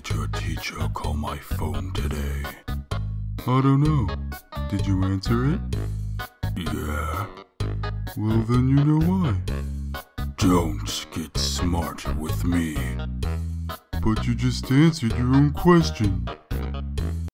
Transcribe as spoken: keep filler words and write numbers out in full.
did your teacher call my phone today? I don't know. Did you answer it? Yeah. Well, then you know why. Don't get smart with me. But you just answered your own question.